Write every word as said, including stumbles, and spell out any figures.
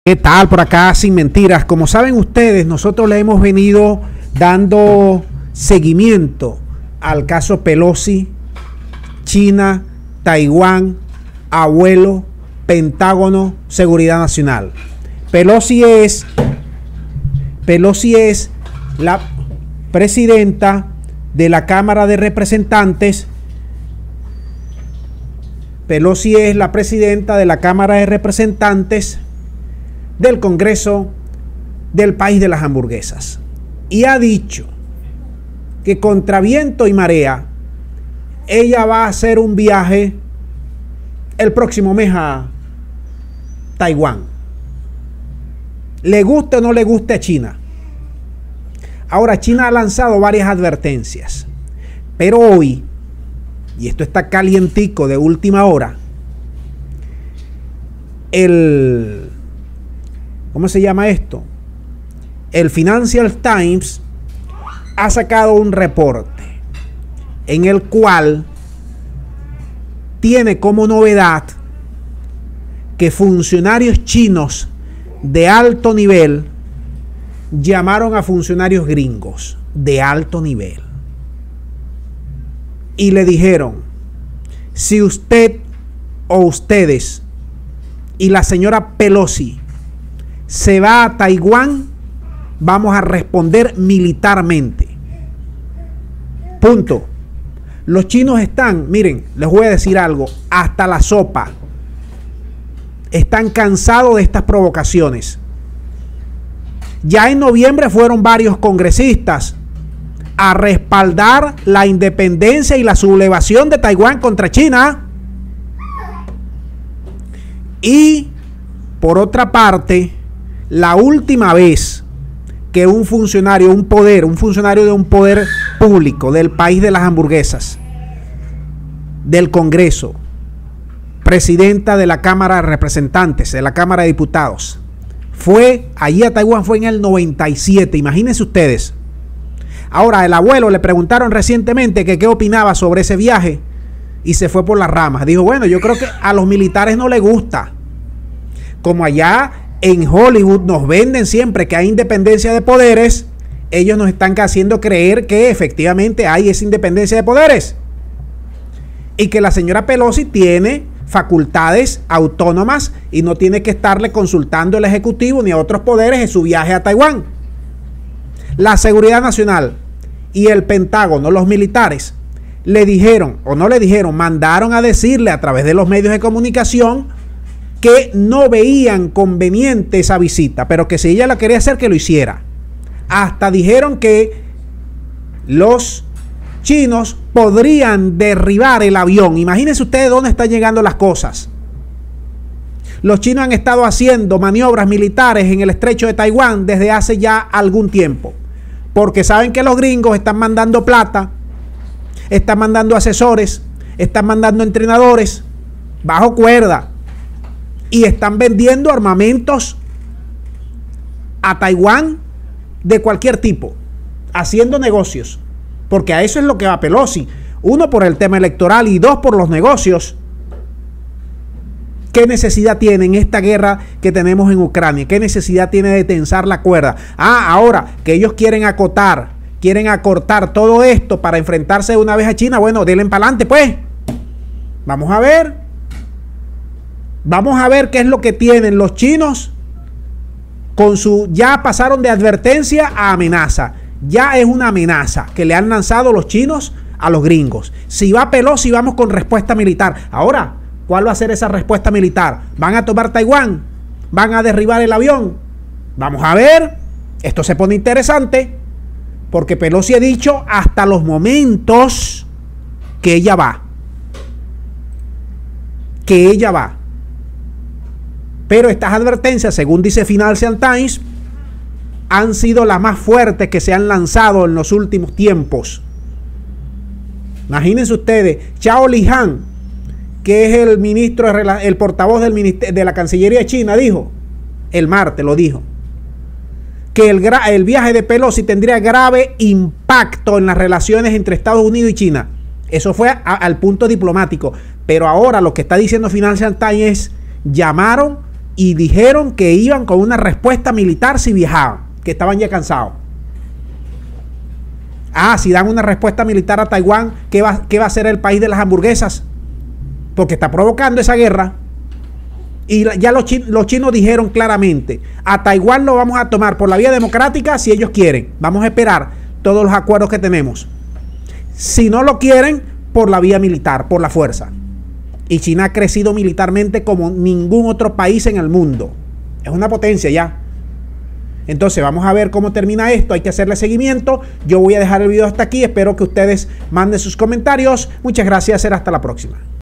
¿Qué tal por acá? Sin mentiras. Como saben ustedes, nosotros le hemos venido dando seguimiento al caso Pelosi, China, Taiwán, Abuelo, Pentágono, Seguridad Nacional. Pelosi es, Pelosi es la presidenta de la Cámara de Representantes. Pelosi es la presidenta de la Cámara de Representantes del Congreso del país de las hamburguesas. Y ha dicho que contra viento y marea, ella va a hacer un viaje el próximo mes a Taiwán. Le guste o no le guste a China. Ahora, China ha lanzado varias advertencias. Pero hoy, y esto está calientico de última hora, el... ¿Cómo se llama esto? El Financial Times ha sacado un reporte en el cual tiene como novedad que funcionarios chinos de alto nivel llamaron a funcionarios gringos de alto nivel y le dijeron: si usted o ustedes y la señora Pelosi se va a Taiwán, vamos a responder militarmente. Punto. Los chinos están, miren, les voy a decir algo, hasta la sopa. Están cansados de estas provocaciones. Ya en noviembre fueron varios congresistas a respaldar la independencia y la sublevación de Taiwán contra China. Y por otra parte, la última vez que un funcionario, un poder, un funcionario de un poder público del país de las hamburguesas, del Congreso, presidenta de la Cámara de Representantes, de la Cámara de Diputados, fue allí a Taiwán, fue en el noventa y siete, imagínense ustedes. Ahora, el abuelo le preguntaron recientemente que qué opinaba sobre ese viaje y se fue por las ramas. Dijo: bueno, yo creo que a los militares no les gusta. Como allá en Hollywood nos venden siempre que hay independencia de poderes, ellos nos están haciendo creer que efectivamente hay esa independencia de poderes y que la señora Pelosi tiene facultades autónomas y no tiene que estarle consultando al Ejecutivo ni a otros poderes en su viaje a Taiwán. La Seguridad Nacional y el Pentágono, los militares, le dijeron, o no le dijeron, mandaron a decirle a través de los medios de comunicación que no veían conveniente esa visita, pero que si ella la quería hacer, que lo hiciera. Hasta dijeron que los chinos podrían derribar el avión. Imagínense ustedes dónde están llegando las cosas. Los chinos han estado haciendo maniobras militares en el estrecho de Taiwán desde hace ya algún tiempo, porque saben que los gringos están mandando plata, están mandando asesores, están mandando entrenadores bajo cuerda y están vendiendo armamentos a Taiwán de cualquier tipo, haciendo negocios, porque a eso es lo que va Pelosi. Uno, por el tema electoral, y dos, por los negocios. ¿Qué necesidad tiene en esta guerra que tenemos en Ucrania? ¿Qué necesidad tiene de tensar la cuerda? Ah, ahora que ellos quieren acotar, quieren acortar todo esto para enfrentarse de una vez a China. Bueno, denle para adelante pues. Vamos a ver. Vamos a ver qué es lo que tienen los chinos con su... Ya pasaron de advertencia a amenaza. Ya es una amenaza que le han lanzado los chinos a los gringos. Si va Pelosi, vamos con respuesta militar. Ahora, ¿cuál va a ser esa respuesta militar? ¿Van a tomar Taiwán? ¿Van a derribar el avión? Vamos a ver. Esto se pone interesante porque Pelosi ha dicho hasta los momentos que ella va. Que ella va. Pero estas advertencias, según dice Financial Times, han sido las más fuertes que se han lanzado en los últimos tiempos. Imagínense ustedes, Zhao Lijian, que es el ministro, el portavoz del ministerio, de la Cancillería de China, dijo, el martes lo dijo, que el, el viaje de Pelosi tendría grave impacto en las relaciones entre Estados Unidos y China. Eso fue a, al punto diplomático. Pero ahora lo que está diciendo Financial Times es, llamaron y dijeron que iban con una respuesta militar si viajaban, que estaban ya cansados. Ah, si dan una respuesta militar a Taiwán, ¿qué va, qué va a hacer el país de las hamburguesas? Porque está provocando esa guerra. Y ya los, chin, los chinos dijeron claramente, a Taiwán lo vamos a tomar por la vía democrática si ellos quieren. Vamos a esperar todos los acuerdos que tenemos. Si no lo quieren, por la vía militar, por la fuerza. Y China ha crecido militarmente como ningún otro país en el mundo. Es una potencia ya. Entonces vamos a ver cómo termina esto. Hay que hacerle seguimiento. Yo voy a dejar el video hasta aquí. Espero que ustedes manden sus comentarios. Muchas gracias. Será hasta la próxima.